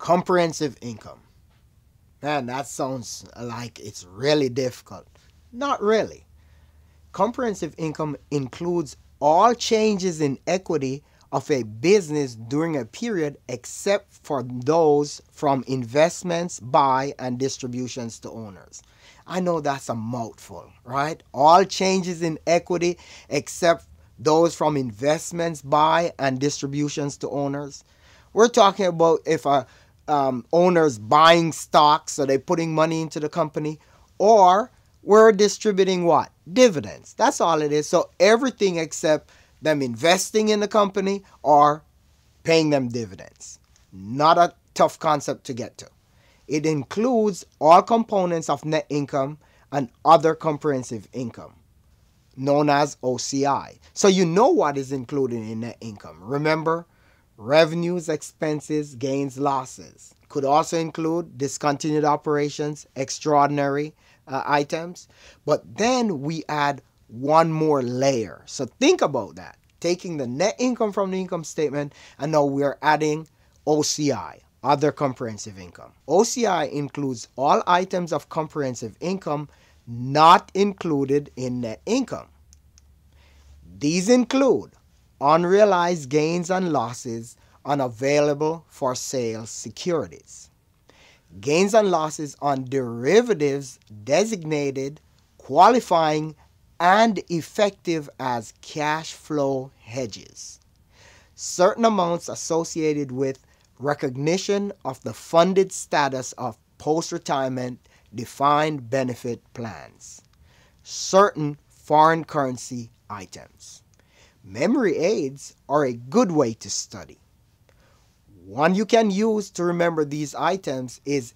Comprehensive income. Man, that sounds like it's really difficult. Not really. Comprehensive income includes all changes in equity of a business during a period except for those from investments by and distributions to owners. I know that's a mouthful, right? All changes in equity except those from investments by and distributions to owners. We're talking about if a owner's buying stocks, so they're putting money into the company, or we're distributing what? Dividends. That's all it is. So everything except them investing in the company or paying them dividends. Not a tough concept to get to. It includes all components of net income and other comprehensive income, known as OCI. So you know what is included in net income. Remember, revenues, expenses, gains, losses. Could also include discontinued operations, extraordinary items. But then we add one more layer. So think about that. Taking the net income from the income statement, and now we're adding OCI, other comprehensive income. OCI includes all items of comprehensive income not included in net income. These include unrealized gains and losses on available for sale securities, gains and losses on derivatives designated, qualifying, and effective as cash flow hedges, certain amounts associated with recognition of the funded status of post-retirement defined benefit plans, certain foreign currency items. Memory aids are a good way to study. One you can use to remember these items is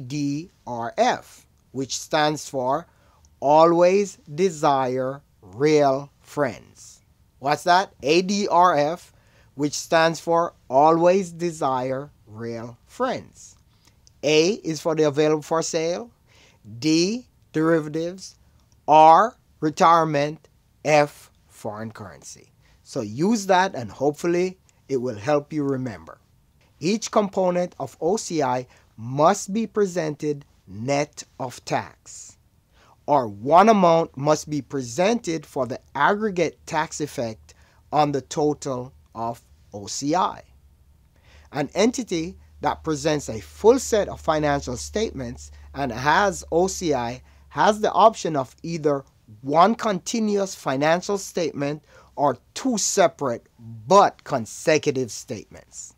ADRF, which stands for Always Desire Real Friends. What's that? ADRF, which stands for Always Desire Real Friends. A is for the available for sale, D, derivatives, R, retirement, F, foreign currency. So use that and hopefully it will help you remember. Each component of OCI must be presented net of tax, or one amount must be presented for the aggregate tax effect on the total of OCI. An entity that presents a full set of financial statements and has OCI has the option of either one continuous financial statement or two separate but consecutive statements.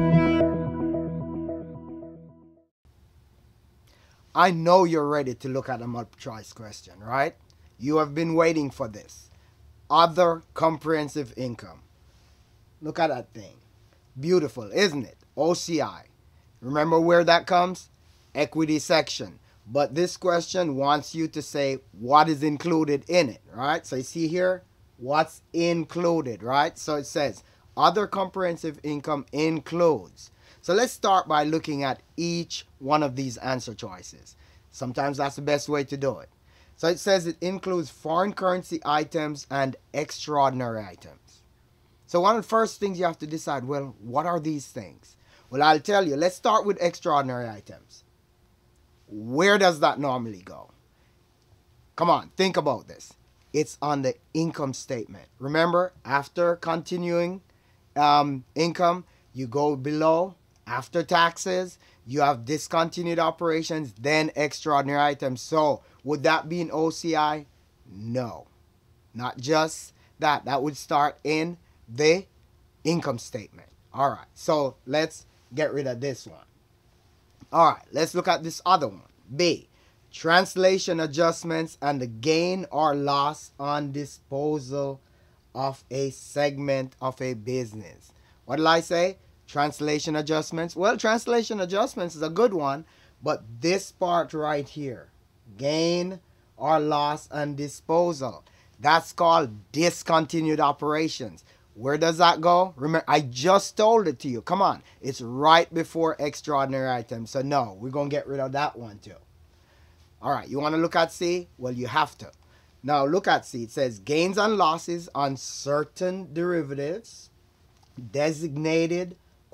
I know you're ready to look at a multiple choice question, right? You have been waiting for this. Other comprehensive income. Look at that thing. Beautiful, isn't it? OCI. Remember where that comes? Equity section. But this question wants you to say what is included in it, right? So you see here, what's included, right? So it says other comprehensive income includes. So let's start by looking at each one of these answer choices. Sometimes that's the best way to do it. So it says it includes foreign currency items and extraordinary items. So one of the first things you have to decide, well, what are these things? Well, I'll tell you. Let's start with extraordinary items. Where does that normally go? Come on, think about this. It's on the income statement. Remember, after continuing income, you go below. After taxes, you have discontinued operations, then extraordinary items. So would that be in OCI? No, not just that. That would start in the income statement. All right, so let's get rid of this one. All right, let's look at this other one. B, translation adjustments and the gain or loss on disposal of a segment of a business. What did I say? Translation adjustments. Well, translation adjustments is a good one, but this part right here, gain or loss and disposal, that's called discontinued operations. Where does that go? Remember, I just told it to you. Come on. It's right before extraordinary items. So no, we're going to get rid of that one too. All right, you want to look at C? Well, you have to. Now look at C. It says gains and losses on certain derivatives designated,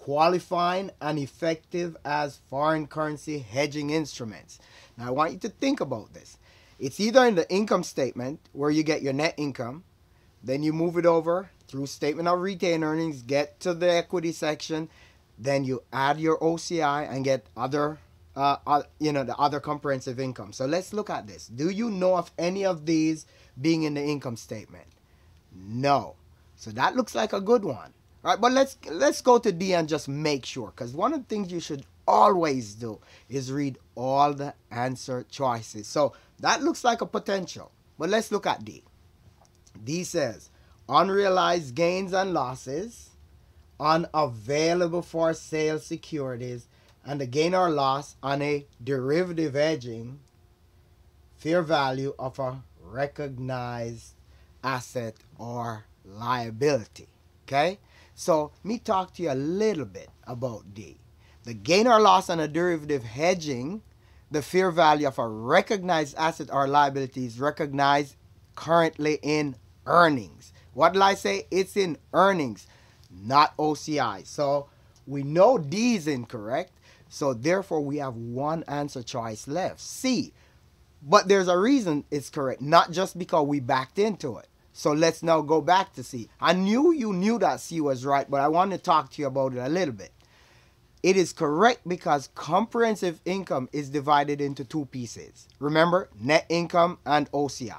qualifying and effective as foreign currency hedging instruments. Now I want you to think about this. It's either in the income statement where you get your net income, then you move it over through statement of retained earnings, get to the equity section, then you add your OCI and get other, the other comprehensive income. So let's look at this. Do you know of any of these being in the income statement? No. So that looks like a good one. All right, but let's go to D and just make sure, because one of the things you should always do is read all the answer choices. So that looks like a potential, but let's look at D. D says unrealized gains and losses on available for sale securities and the gain or loss on a derivative hedging fair value of a recognized asset or liability. Okay, so me talk to you a little bit about D. The gain or loss on a derivative hedging the fair value of a recognized asset or liability is recognized currently in earnings. What did I say? It's in earnings, not OCI. So we know D is incorrect. So therefore we have one answer choice left, C. But there's a reason it's correct, not just because we backed into it. So let's now go back to C. I knew you knew that C was right, but I want to talk to you about it a little bit. It is correct because comprehensive income is divided into two pieces. Remember, net income and OCI.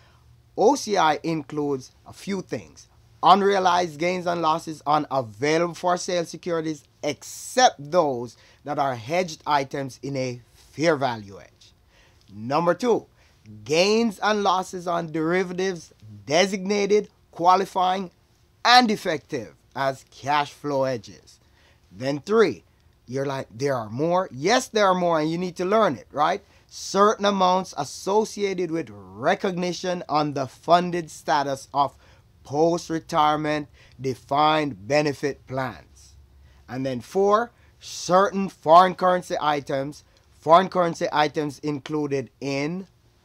OCI includes a few things. Unrealized gains and losses on available for sale securities except those that are hedged items in a fair value hedge. Number two, gains and losses on derivatives designated, qualifying, and effective as cash flow hedges. Then three, you're like, there are more? Yes, there are more, and you need to learn it, right? Certain amounts associated with recognition on the funded status of post-retirement defined benefit plans. And then four, certain foreign currency items included in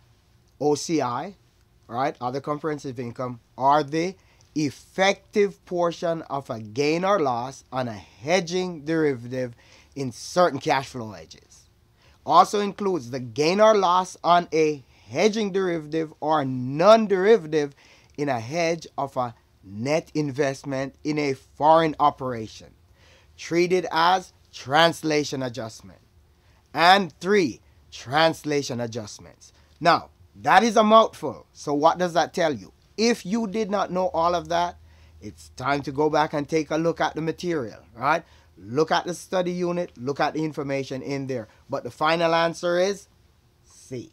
OCI, right, other comprehensive income, are the effective portion of a gain or loss on a hedging derivative in certain cash flow hedges. Also includes the gain or loss on a hedging derivative or non-derivative in a hedge of a net investment in a foreign operation, treated as translation adjustment. And three, translation adjustments. Now, that is a mouthful. So what does that tell you? If you did not know all of that, it's time to go back and take a look at the material, right? Look at the study unit, look at the information in there. But the final answer is C.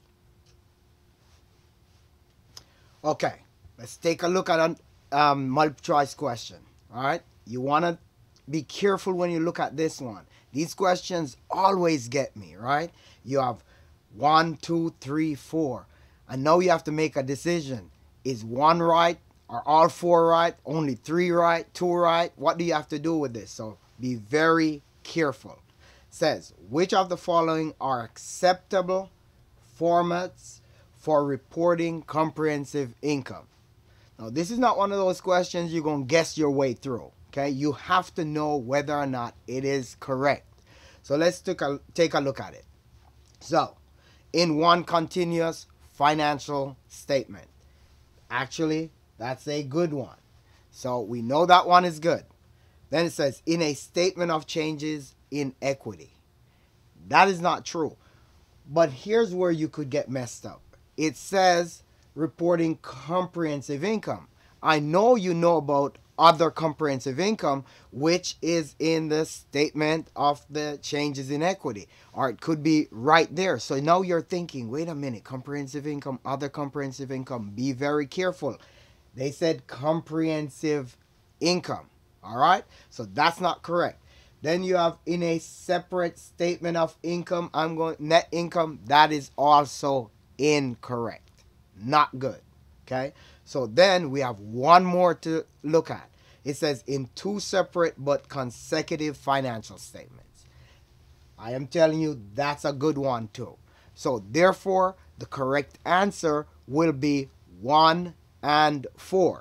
Okay, let's take a look at a multiple choice question, all right? You want to be careful when you look at this one. These questions always get me, right? You have 1, 2, 3, 4. And now you have to make a decision. Is one right? Are all four right? Only 3 right? 2 right? What do you have to do with this? So be very careful. It says, which of the following are acceptable formats for reporting comprehensive income? Now, this is not one of those questions you're going to guess your way through. Okay? You have to know whether or not it is correct. So let's take a look at it. So, in one continuous financial statement. Actually, that's a good one. So we know that one is good. Then it says, in a statement of changes in equity. That is not true. But here's where you could get messed up. It says reporting comprehensive income. I know you know about other comprehensive income, which is in the statement of the changes in equity. Or it could be right there. So now you're thinking, wait a minute, comprehensive income, other comprehensive income. Be very careful. They said comprehensive income. All right? So that's not correct. Then you have in a separate statement of income, I'm going net income. That is also incorrect. Not good. Okay? So then we have one more to look at. It says in 2 separate but consecutive financial statements. I am telling you that's a good one too. So therefore, the correct answer will be 1 and 4.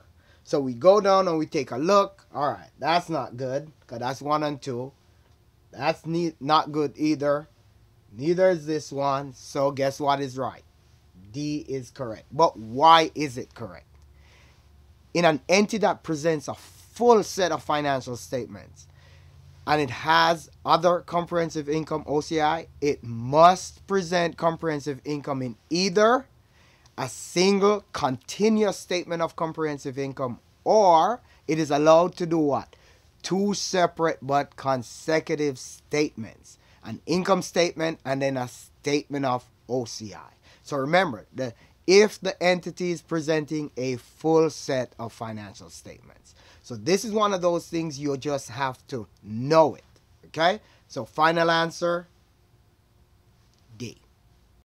So we go down and we take a look. All right, that's not good because that's 1 and 2. That's not good either. Neither is this one. So guess what is right? D is correct. But why is it correct? In an entity that presents a full set of financial statements and it has other comprehensive income, OCI, it must present comprehensive income in either a single continuous statement of comprehensive income, or it is allowed to do what? 2 separate but consecutive statements. An income statement and then a statement of OCI. So remember, if the entity is presenting a full set of financial statements. So this is one of those things you just have to know it. Okay? So final answer,